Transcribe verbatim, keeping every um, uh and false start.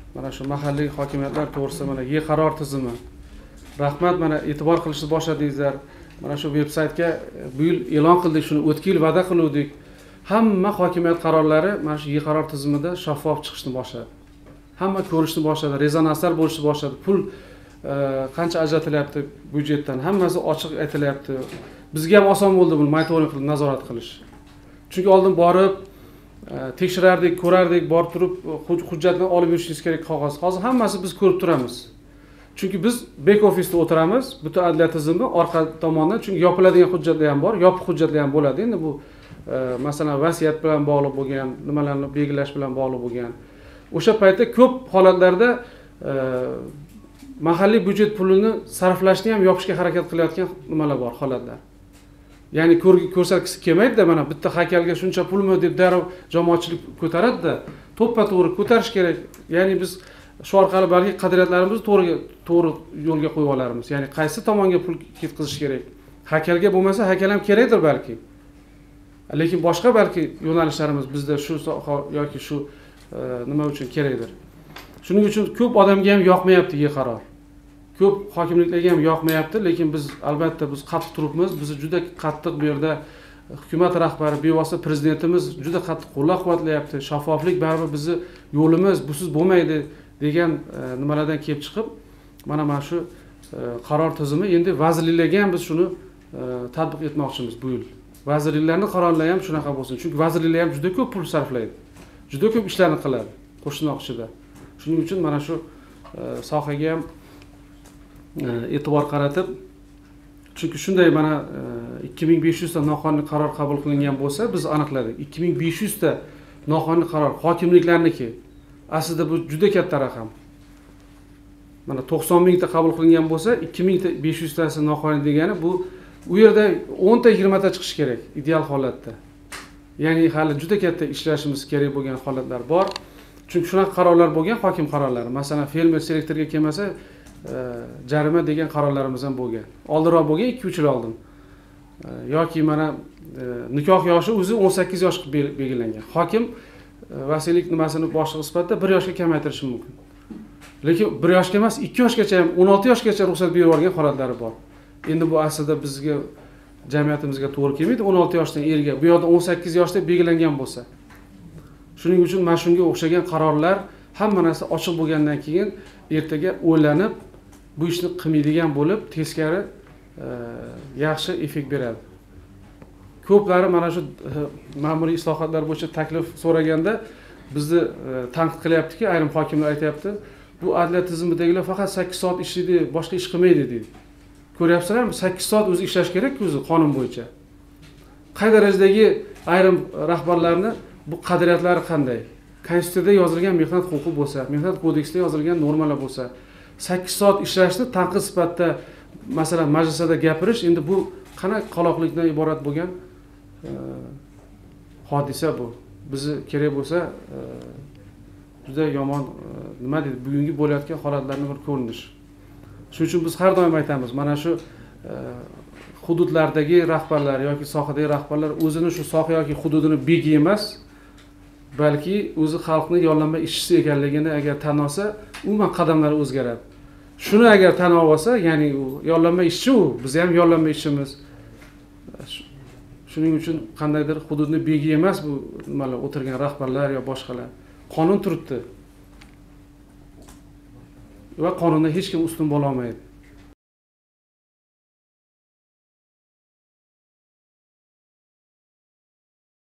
mana shu mahalliy hokimiyatlar to'g'risida mana ye qaror tizimi. Rahmat, mana e'tibor qilishni boshladingizlar. Mana shu veb-saytga bu yil e'lon qildik, shuni o'tgan yil va'da qiluvdik. Hamma hokimiyat qarorlari mana shu ye qaror tizimida shaffof chiqishni boshladi. Hamma ko'rishni boshladi, rezonanslar bo'lishni boshladi. Pul qancha ajratilyapti byudjetdan, hammasi ochiq aytilyapti. Bizga ham oson bo'ldi buni monitoring qilib nazorat qilish. Chunki oldin borib tekshirardik, ko'rardik, borib turib hujjatni olib yurishingiz kerak qog'oz. Hozir hammasi biz ko'rib turamiz. Chunki biz back office'da o'tiramiz, butun adliya tizimi orqa tomondan, chunki yopiladigan hujjatlar ham bor, yopiq hujjatlar ham bo'ladi. Endi bu masalan vasiyat bilan bog'liq bo'lgan, nimalarni belgilash bilan bog'liq bo'lgan. O'sha paytda ko'p holatlarda mahalliy byudjet pulini sarflashni ham yopishga harakat qilayotgan nimalar bor, holatlar. Ya'ni ko'rsatgisi kelmaydi-da, mana bitta haykalga shuncha pulmi deb darrov jamoatchilik ko'taradi-da, to'ppa-to'g'ri ko'tarish kerak. Ya'ni biz shu orqali balki qadriyatlarimizni to'g'ri to'g'ri yo'lga qo'yib olarmiz. Ya'ni qaysi tomonga pul ketkazish kerak? Haykalga bo'lmasa, haykal ham kerakdir balki. Lekin boshqa balki yo'nalishlarimiz bizda shu soha yoki shu nima uchun kerakdir. Shuning uchun ko'p odamga ham yoqmayapti ye qaror. Ko'p hokimliklarga ham yoqmayapti, lekin biz albatta biz qattiq turibmiz. Bizni juda qattiq bu yerda hukumat rahbari, bevosita prezidentimiz juda qattiq qo'llab-quvvatlayapti. Shaffoflik baribir bizni yo'limiz, busiz bo'lmaydi degan nimalardan kelib chiqib, mana mana shu qaror tizimi endi vazirliklarga ham biz shuni tatbiq etmoqchimiz bu yil. Vazirliklarning qarorlari ham shunaqa bo'lsin. Chunki vazirliklar ham juda ko'p pul sarflaydi. Juda ko'p ishlarni qiladi qo'shnoq ichida. Shuning uchun mana shu sohaga ham e'tibor qaratib, chunki shunday mana ikki ming besh yuz ta noqonuniy qaror qabul qilingan bo'lsa, biz aniqladik. ikki ming besh yuz ta noqonuniy qaror hokimliklarniki. Aslida bu juda katta raqam. Mana to'qson ming ta qabul qilingan bo'lsa, ikki ming besh yuz tasi noqonuniy degani bu u yerda o'n ta yigirma ta chiqish kerak ideal holatda. Ya'ni hali juda katta ishlashimiz kerak bo'lgan holatlar bor. Chunki shunaqa qarorlar bo'lgan, hokim qarorlari. Masalan, fermer selektorga kelmasa, jarima degan qarorlarimiz ham bo'lgan. Oldinroq bo'lgan ikki uch yil oldin. Yoki mana nikoh yoshi o'zi o'n sakkiz yosh qilib belgilangan. Hokim vasiylik nimasini boshqa sifatida bir yoshga kamaytirishi mumkin. Lekin bir yoshga emas, ikki yoshgacha ham, o'n olti yoshgacha ruxsat berib yuborgan holatlari bor. Endi bu aslida bizga jamiyatimizga to'g'ri kelmaydi. o'n olti yoshdan erga, bu yoqda o'n sakkiz yoshda belgilangan bo'lsa. Shuning uchun mana shunga o'xshagan qarorlar hamma narsa ochiq bo'lgandan keyin ertaga o'ylanib bu ishni qilmaydigan bo'lib, teskari yaxshi effekt beradi. Ko'plari mana shu ma'muriy islohotlar bo'yicha taklif so'raganda bizni tanqid qilyaptiki, ayrim hokimlar aytayapti, bu adliya tizimidagilar faqat sakkiz soat ishlaydi, boshqa ish qilmaydi deydi. Ko'ryapsizlarmi? sakkiz soat o'zi ishlash kerak-ku o'zi qonun bo'yicha. Qay darajadagi ayrim rahbarlarni bu qadriyatlari qanday? Konstitutsiyada yozilgan mehnat huquqi bo'lsa, mehnat kodeksida yozilgan normalar bo'lsa, sakkiz soat ishlashni tanqid sifatida masalan majlislarda gapirish, endi bu qanaqa qaloqlikdan iborat bo'lgan hodisa bu. Bizni kerak bo'lsa juda yomon nima deydi, bugungi bo'layotgan holatlarning bir ko'rinish. Shuning uchun biz har doim aytamiz, mana shu hududlardagi rahbarlar yoki sohadagi rahbarlar o'zini shu soha yoki hududini begi emas, balki o'zi xalqni yollanma ishchisi ekanligini agar tan olsa, umuman qadamlari o'zgaradi. Shuni agar tan olsa, ya'ni u yollanma ishchi u, biz ham yollanma ishchimiz. Shuning uchun qandaydir hududni begi emas bu nimalar o'tirgan rahbarlar yo boshqalar. Qonun turibdi. Va qonundan hech kim ustun bo'la olmaydi.